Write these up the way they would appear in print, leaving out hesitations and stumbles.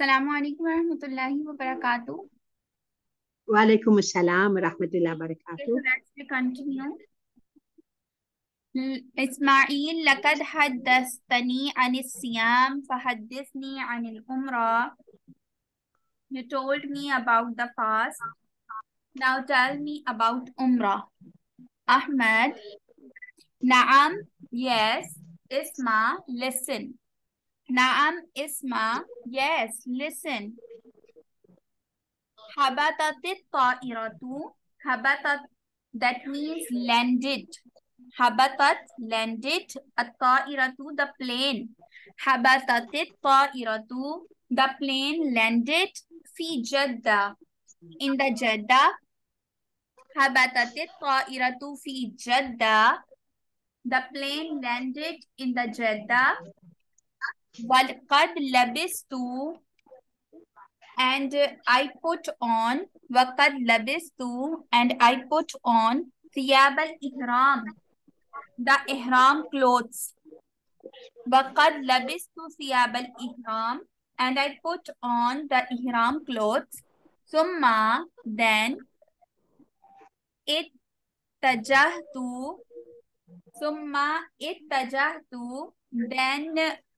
Assalamu alaikum warahmatullahi wabarakatuh. वालेकुम अस्सलाम रहमतुल्लाहि व Okay, बरकातुहू। so let's continue. إسماعيل لقد حدثتني عن الصيام فحدثني عن العمرة. You told me about the fast. Now tell me about Umrah. Ahmed, Naam, yes. Isma, listen. Naam, Isma, yes, listen. Habatat ta'iratu. Habatat, that means landed. Habatat, landed. At-ta'iratu, the plane. Habatat ta'iratu, the plane landed. Fi Jeddah, in the Jeddah. Habatat ta'iratu fi Jeddah, the plane landed in the Jeddah. Walqad labistu, and I put on. Waqad labistu, and I put on. Thiyab al-ihram, the ihram clothes. Waqad labistu thiyab al-ihram, and I put on the ihram clothes. Summa, then. Ittajahtu, Summa ittajahtu, then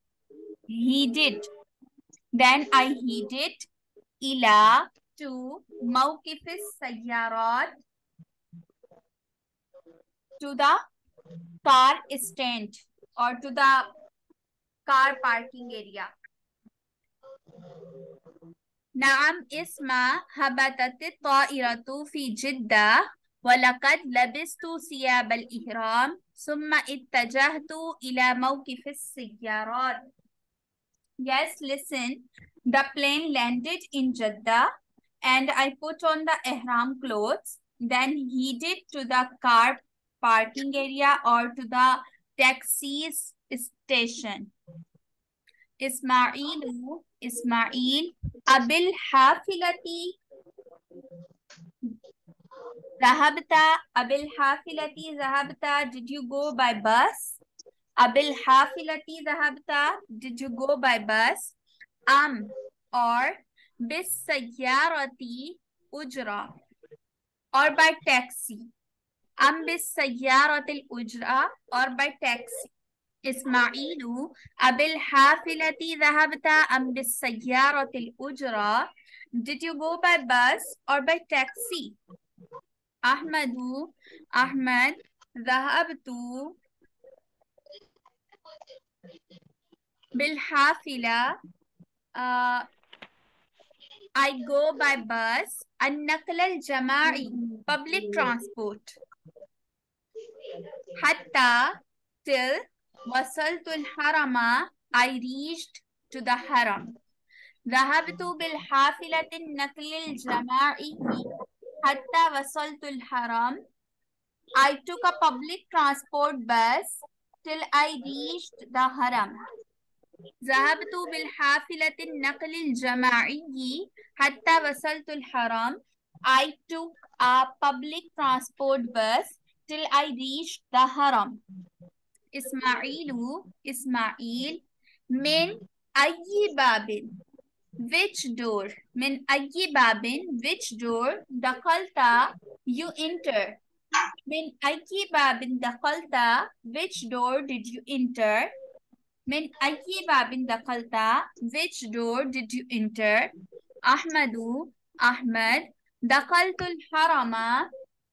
I headed. Ila, to Mawqifis Sayyarat, to the car stand or to the car parking area. Naam Isma, habatat at-ta'iratu fi Jeddah ولقد لبست ثياب الإحرام ثم اتجهت إلى موقف السيارات. Yes, listen. The plane landed in Jeddah and I put on the ihram clothes, then headed to the car parking area or to the taxi station. Ismail, Abil Hafilati Zahabta, did you go by bus? Abil Hafilati Zahabta, did you go by bus? Or bis Sayyarati Ujra, or by taxi. Bis Sayyarati Ujra, or by taxi. Ismailu, Abil Hafilati Zahabta bis Sayyarati Ujra, did you go by bus or by taxi? Ahmad, Zahabtu bil Hafila, I go by bus. An-Naql al-Jama'i, public transport. Hatta, till. Wasaltul Harama, I reached to the Haram. Dhahabtu bil hafilatin naqlil jama'i hatta wasaltul Haram. I took a public transport bus till I reached the Haram. ذهبت بالحافلة النقل الجماعي حتى وصلت الحرم. I took a public transport bus till I reached the Haram. Ismail, min ayyi babin, which door? Min ayyi babin, which door? Dakalta, you enter. Min ayyi babin dakalta, which door did you enter? Min ayyi babin dakalta, which door did you enter? Ahmad, dakaltul harama,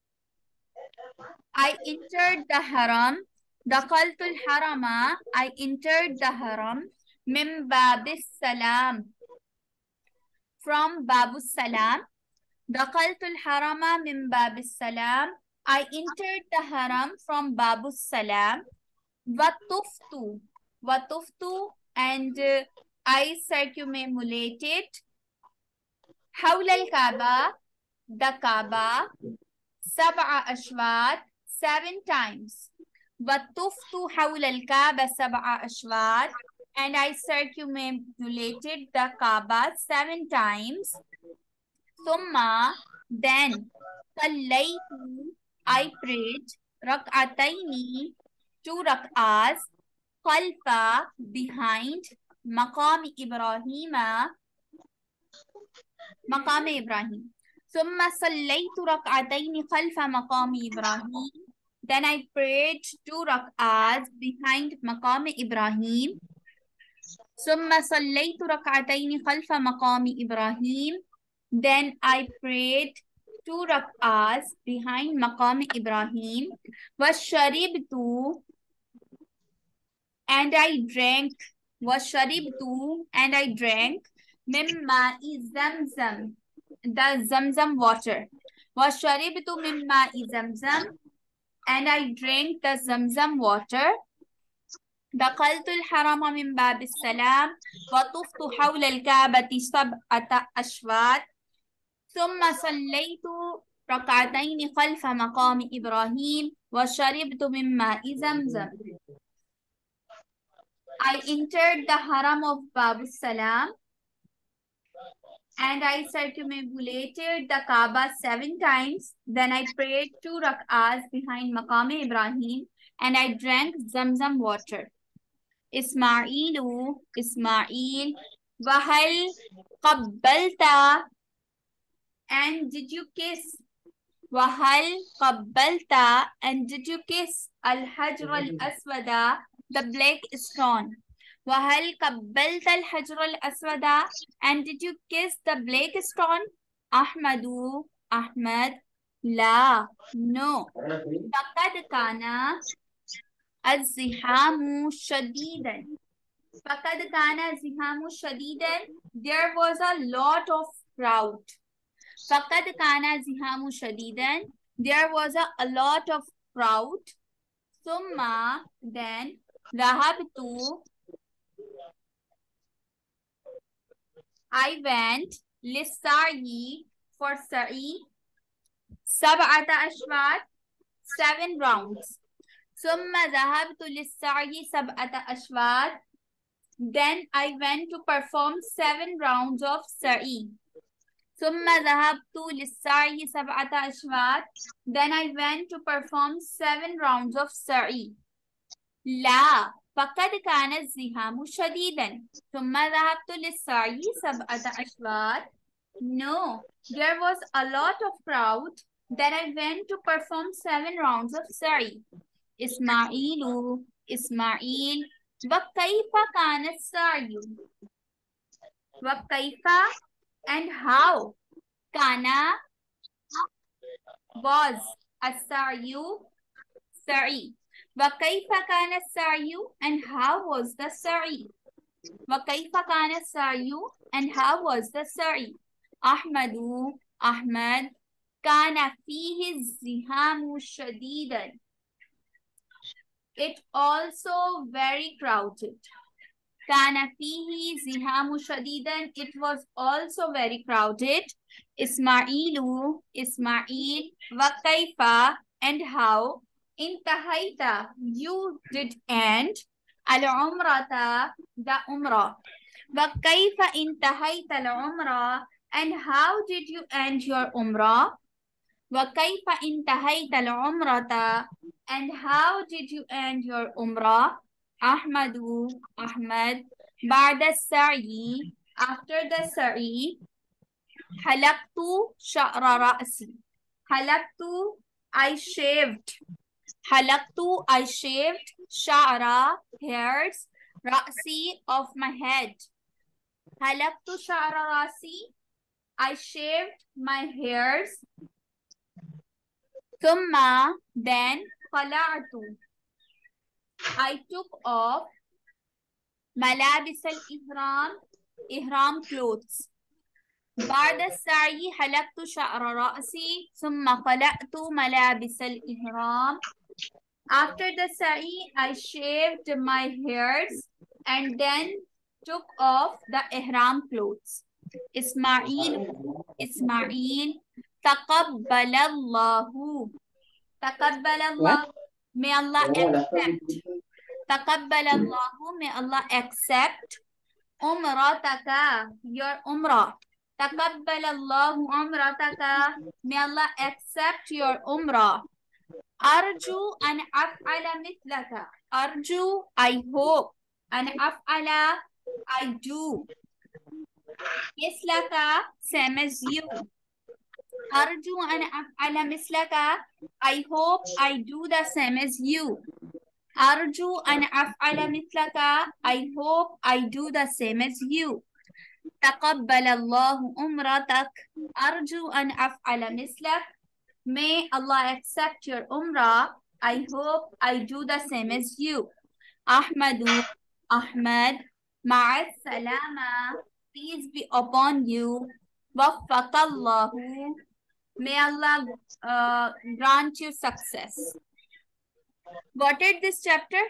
I entered the haram. Dakaltul harama, I entered the haram. Min babis salam, from Babus Salam. Dakaltul harama min babis salam, I entered the haram from Babus Salam. Watuftu, and I circumambulated. Hawla al-Kaaba, the Kaaba. Sab'a ashwat, 7 times. Watuftu hawla al-Kaaba sab'a ashwat, and I circumambulated the Kaaba 7 times. Thumma, then. Sallaytu, I prayed. Rak'ataini, 2 rak'ahs. Khalfa, behind. Maqam Ibrahima, مقام إبراهيم. ثم صليت ركعتين خلف مقام إبراهيم. Then I prayed 2 rak'ahs behind مقام إبراهيم. ثم صليت ركعتين خلف مقام إبراهيم. Then I prayed 2 rak'ahs behind مقام إبراهيم. وشربت and I drank. وشربت and I drank من ماء زمزم, the Zamzam water. وشربت من ماء زمزم and I drank the Zamzam water. دخلت الحرم من باب السلام وطفت حول الكعبة 7 أشواط. ثم صليت ركعتين خلف مقام إبراهيم وشربت من ماء زمزم. I entered the haram of Bab Salam and I circumambulated the Kaaba 7 times. Then I prayed 2 rak'ahs behind Maqam Ibrahim and I drank Zamzam water. Ismail, Wahal Qabbalta, and did you kiss? Wahal Qabbalta, and did you kiss? Al-Hajr al-Aswada, the black stone. Wahal Qabbalta al-Hajr al-Aswada, and did you kiss the black stone? Ahmadu, Ahmad, La, no. Faqad kana الزحام شديدا. فقد كان الزحام شديدا. There was a lot of crowd. فقد كان الزحام شديدا. There was a lot of crowd. ثم then ذهبت I went للسعي for سعي 7 أشواط 7 rounds. ثم ذهبت للسعي 7 أشواط. Then I went to perform 7 rounds of sa'i. ثم ذهبت للسعي 7 أشواط. Then I went to perform 7 rounds of sa'i. لا, فقد كان الزحام شديدا. ثم ذهبت للسعي 7 أشواط. No, there was a lot of crowd. Then I went to perform 7 rounds of sa'i. إسماعيل, وكيف كان السعي? وكيف and how? كان was السعي سعي. وكيف كان السعي and how was the سعي? وكيف كان السعي and how was the سعي? أحمد, كان فيه الزحام شديدا. It also very crowded. كان فيه زحام شديدا. It was also very crowded. إسماعيل, وكيف and how. انتهيت, you did end. العمرة, the umrah. وكيف انتهيت العمرة and how did you end your umrah? وكيف انتهيت العمرة and how did you end your umrah? أحمد, بعد السعي, after the sa'i. حلقت شعر رأسي. حلقت, I shaved. حلقت, I shaved. شعر, hairs. رأسي, of my head. حلقت شعر رأسي, I shaved my hairs. ثم then خلعت, I took off ملابس الإحرام, إحرام clothes. بعد السعي حلقت شعر رأسي ثم خلعت ملابس الإحرام. After the sa'i, I shaved my hairs and then took off the ihram clothes. Ismail, تقبل الله. تقبل الله, may Allah accept. تقبل الله, may Allah accept. عمرتك, your umrah. تقبل الله عمرتك, may Allah accept your umrah. أرجو أن أفعل مثلك. أرجو, I hope. أن أفعل, I do. مثلك same as you. أرجو أن أفعل مثلك. I hope I do the same as you. أرجو أن أفعل مثلك. I hope I do the same as you. تقبل الله عمرتك. أرجو أن أفعل مثلك. May Allah accept your umrah. I hope I do the same as you. Ahmadu, Ahmad, مع السلامة. Peace be upon you. وفق الله. May Allah grant you success. Got it, this chapter?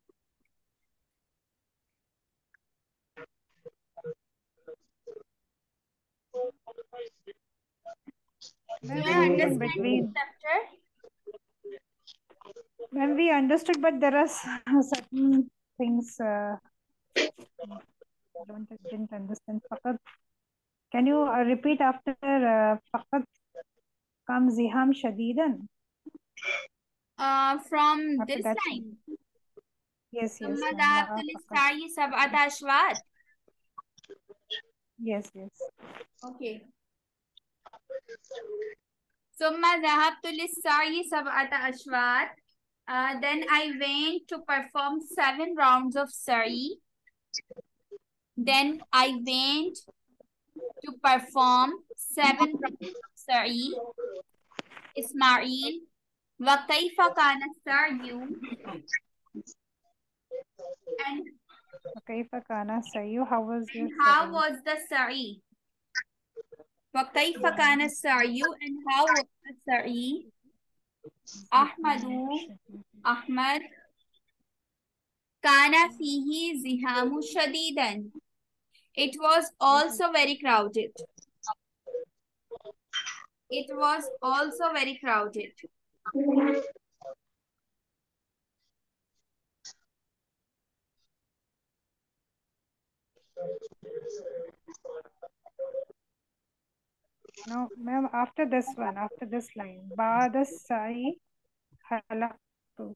Do you understand this chapter? When we understood, but there are certain things didn't understand. Faqat. Can you repeat after faqat kam ziham shadidan? From After this that line. Yes, yes. ثم ma'am. ذهبت La faqat. للسعي 7 أشواط. Yes, yes. Okay. ثم ذهبت للسعي 7 أشواط. Then I went to perform 7 rounds of sa'i. Then I went to perform 7 rounds of sa'i. Ismail, وكيف كان السعي? And كيف كان السعي? How was your how sa'i? was the sa'i? وكيف كان السعي? And how was the sa'i? أحمد كان فيه زحام شديدا. It was also very crowded. It was also very crowded. No, ma'am, after this one, after this line. بعد السعي حلقت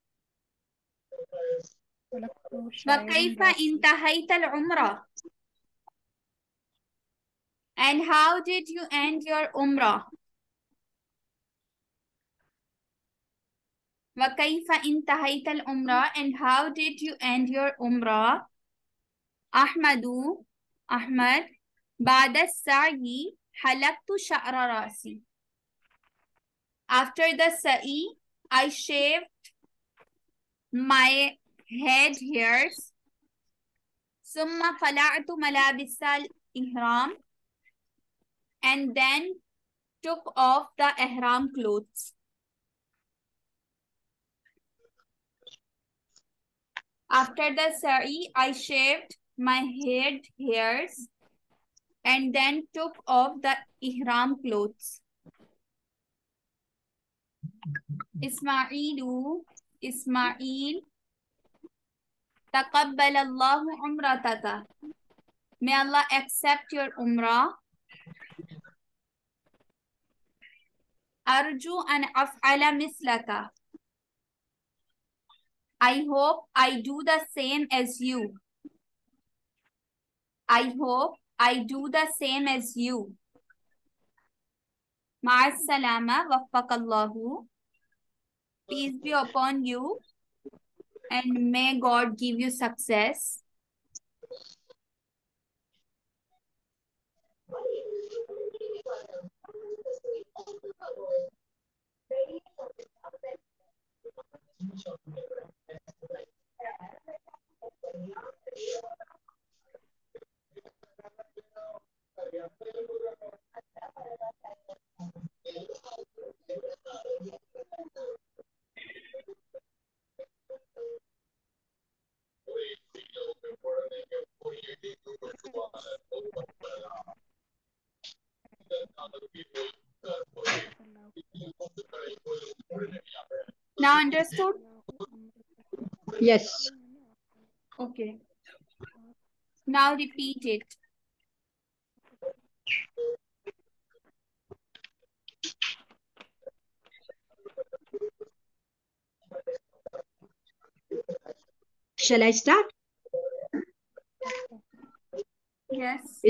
شعير وكيف راسي. انتهيت العمرة? And how did you end your umrah? وكيف انتهيت العمرة? And how did you end your umrah? أحمد بعد السعي حلقت شعر راسي. After the sa'i, I shaved my head hairs. ثم خلعت ملابس الإحرام. And then took off the ihram clothes. After the sa'i, I shaved my head hairs and then took off the ihram clothes. Ismail, تقبل الله عمرتك. May Allah accept your umrah. أرجو أن أفعل مثلك. I hope I do the same as you. I hope I do the same as you. مع السلامة. وفق الله. Peace be upon you. And may God give you success. Now understood? Yes. Okay. Now repeat it. Shall I start? Yes.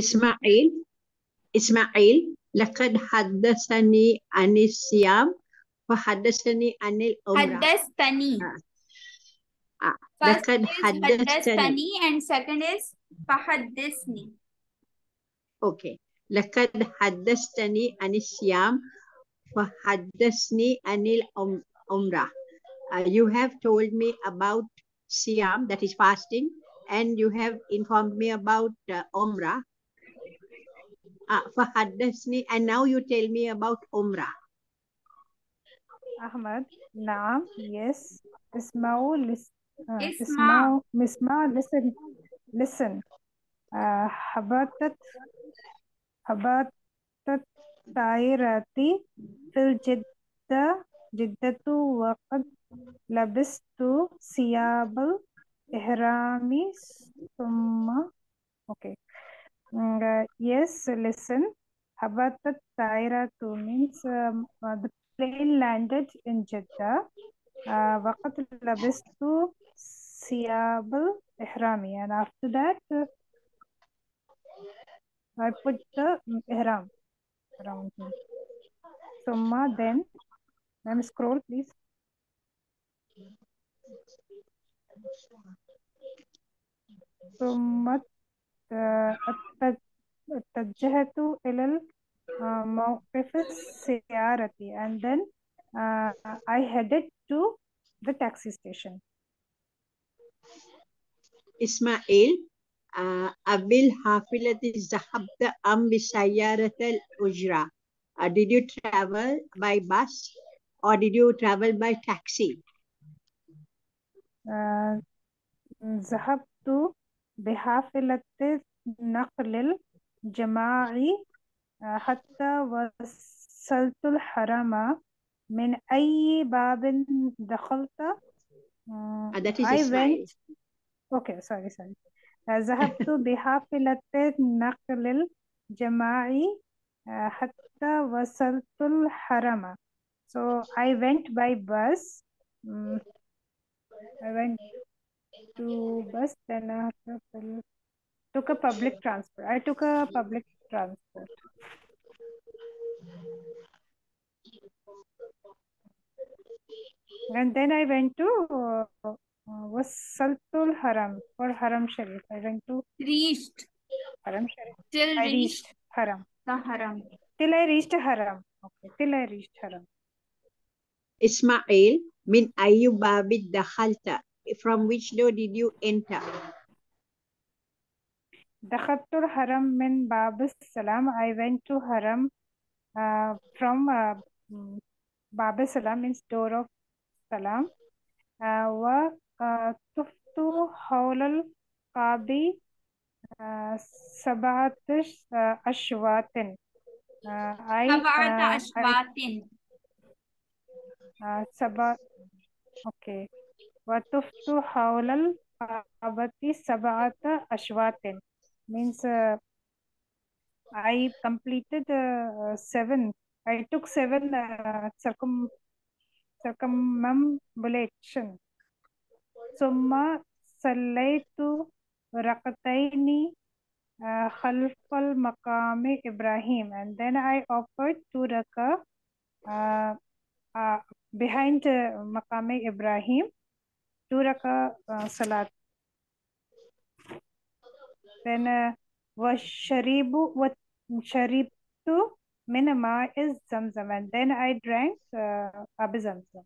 إسماعيل لقد حدثني عن الصيام وحدثني عن العمرة. حدثتني. First لقد is حدثني. حدثتني and second is فحدثني. Okay. لقد حدثتني عن الصيام وحدثني عن العمرة. You have told me about Siyam, that is fasting, and you have informed me about Umrah. فحدثني, and now you tell me about Umrah. Ahmad, Naam, yes. Ismao, اسمع. listen. حبطت طائرتي في جدة وقد لبست ثياب الإحرام ثم okay. Yes, listen. هبطت طائرة means the plane landed in Jeddah. وقد لبست ثياب الإحرام, and after that I put the ihram around me. Summa, then, ma'am, scroll please. ثم اتجهت إلى موقف السيارة, and then I headed to the taxi station. إسماعيل بالحافلة ذهبت أم بسيارة الأجرة? Did you travel by bus or did you travel by taxi? ذهبت بحافلة نقل الجماعي حتى وصلت الحرم. من أي باب دخلت؟ That is I Ismail. went. Okay, sorry. ذهبت بحافلة نقل الجماعي حتى وصلت الحرم. So I went by bus. I went to bus, then I took a public transport. I took a public transport. And then I went to Wasaltul Haram or Haram Sharif. I went to Reached. Haram Sharif. Till I reached reached Haram. the haram. Till I reached Haram. Okay, till I reached Haram. Ismail, min ayu babid dakhalta? From which door did you enter? Dakhatul Haram min Bab Salam. I went to Haram from Bab Salam means door of Salam. Wa tuftu hawlal Qabi Sabatish Ashwatin. سبعة أشواط. Okay. وطفت حول الكعبة سبعة أشواط means I completed 7. I took 7 circumambulation. ثم صليت ركعتين خلف المقام إبراهيم, and then I offered 2 rakah behind Maqam Ibrahim, 2 rakah salat. Then وشربت من ماء زمزم, and then I drank Ab Zamzam.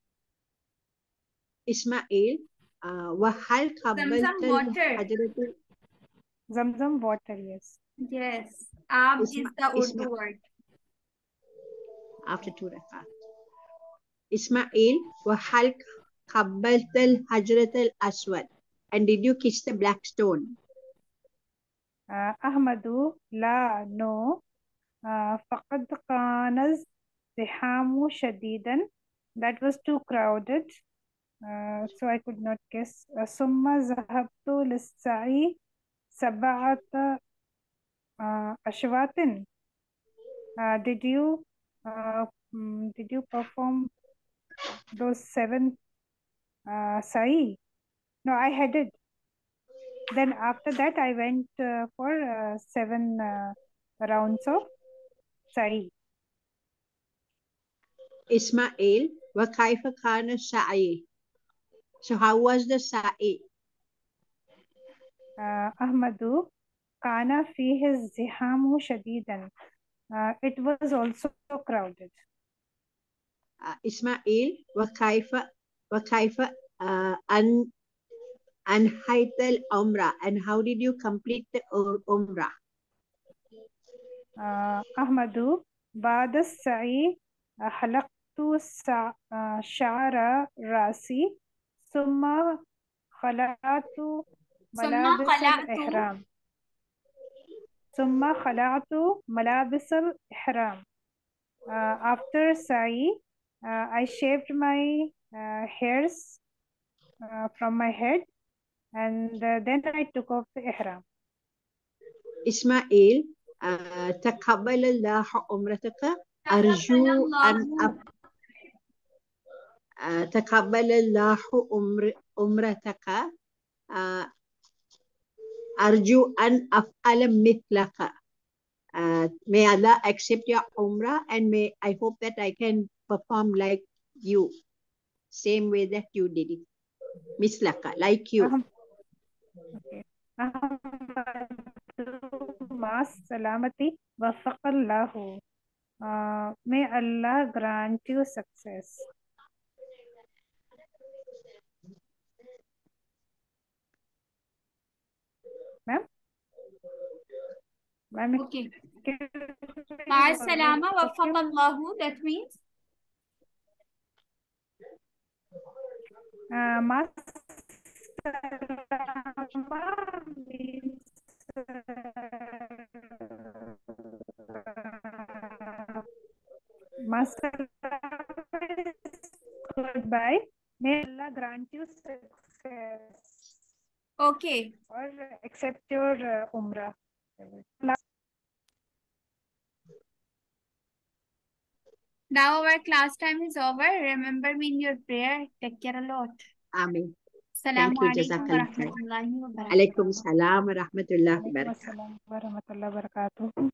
Ismail, وهل قبلت الحجرة? Zamzam water, yes. Yes. Ab is the Urdu word. After 2 rakat. Ismail, وهل قبلت الحجرة الأسود? And did you kiss the black stone? Ahmadu, la, no. فقد كان الزحام شديدا. That was too crowded. So I could not guess. ثم ذهبت للسعي 7 أشواط. Did you perform those 7 sa'i? No, I headed. Then after that, I went for 7 rounds of sa'i. Ismail, وكيف كان السعي? So how was the sa'i? أحمد كان فيه الزحام شديدا. It was also crowded. إسماعيل وكيف أنهيت العمرة, and how did you complete the umrah? أحمد بعد السعي حلقت شعر رأسي ثم خلعت ملابس الإحرام. After sa'i, I shaved my hairs from my head, and then I took off the ihram. إسماعيل, تقبل الله عمرتك. أرجو أن تقبل الله عمرتك. أرجو أن أفعل مثلك. May Allah accept your umrah, and I hope that I can perform like you, same way that you did it. Mislaka, like you. Okay. مع السلامة وفق الله. May Allah grant you success. Ma'am? Okay. مع السلامة وفق الله, that means? مع السلامة means goodbye. May Allah grant you success. Okay. Or accept your umrah. Now our class time is over. Remember me in your prayer. Take care a lot. Amen. Assalamu Thank you. alaikum wa Jazakallah khair. rahmatullahi wa barakatuh. Alaikum salam wa rahmatullahi wa Alaikum barakatuh. assalam wa rahmatullahi wa barakatuh.